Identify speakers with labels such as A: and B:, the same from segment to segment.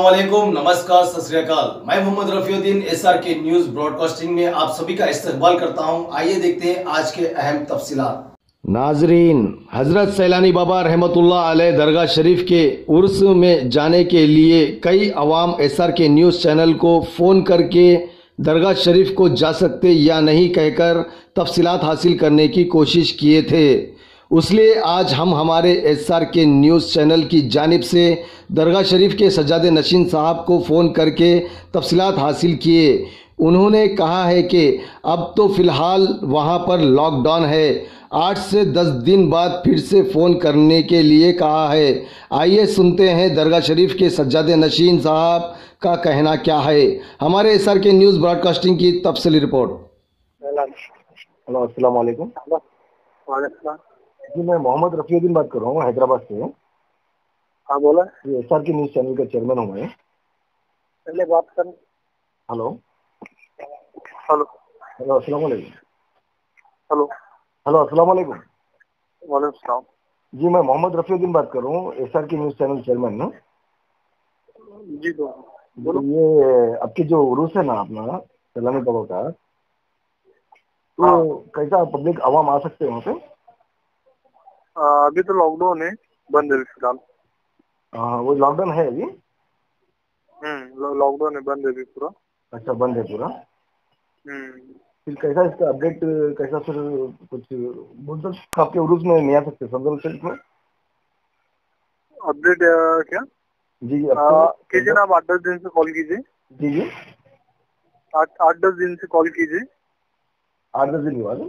A: अस्सलामुअलैकुम, नमस्कार, सत श्री अकाल। मैं Mohammad Rafiuddin SRK news broadcasting में आप सभी का इस्तकबाल करता हूं। आइए देखते हैं आज के अहम तफसीलात। नाजरीन, हजरत सैलानी बाबा रहमतुल्लाह अलैह दरगाह शरीफ के उर्स में जाने के लिए कई अवाम SRK न्यूज चैनल को फ़ोन करके दरगाह शरीफ को जा सकते या नहीं कहकर तफसीलात हासिल करने की कोशिश किए थे। उसलिए आज हम हमारे SRK न्यूज़ चैनल की जानिब से दरगाह शरीफ के सज्जादे नशीन साहब को फ़ोन करके तफसीलात हासिल किए। उन्होंने कहा है कि अब तो फ़िलहाल वहां पर लॉकडाउन है, 8 से 10 दिन बाद फिर से फ़ोन करने के लिए कहा है। आइए सुनते हैं दरगाह शरीफ के सज्जादे नशीन साहब का कहना क्या है। हमारे SRK न्यूज़ ब्रॉडकास्टिंग की तफसीली रिपोर्ट।
B: हेलो, अस्सलाम वालेकुम। जी, मैं मोहम्मद रफीउद्दीन बात कर रहा हूँ हैदराबाद से।
C: हाँ बोला।
B: ये SRK न्यूज़ चैनल का चेयरमैन हूँ मैं।
C: पहले बात कर।
B: हेलो
C: हेलो
B: हेलो, अस्सलाम वालेकुम।
C: हेलो
B: हेलो, अस्सलाम वालेकुम।
C: वालेकुम सलाम।
B: जी, मैं मोहम्मद रफीउद्दीन बात कर रहा हूँ, SRK न्यूज़ चैनल चेयरमैन हूँ।
C: जी बोलो।
B: ये आपके जो उर्स है ना अपना सैलानी बाबा का, तो
C: हाँ।
B: कैसा पब्लिक आवाम आ सकते हैं वहाँ पे?
C: अभी तो लॉकडाउन है, बंद है फिलहाल।
B: हाँ, वो लॉकडाउन है अभी?
C: लॉकडाउन है, बंद है अभी पूरा।
B: अच्छा, बंद है पूरा।
C: हम्म
B: फिर कैसा इसका अपडेट, कैसा फिर कुछ बोल सकते आपके उर्स में नहीं आ सकते समझो शरीफ में?
C: अपडेट क्या
B: जी
C: कीजिए ना, आप 8-10 दिन से कॉल कीजिए।
B: जी जी,
C: 8-10 दिन से कॉल कीजिए।
B: 8-10 दिन के बाद।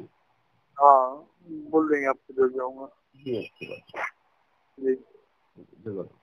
C: हाँ, बोल देंगे, आपको दे जाऊंगा।
B: जी, अच्छी बात।
C: जी।
B: जरूर।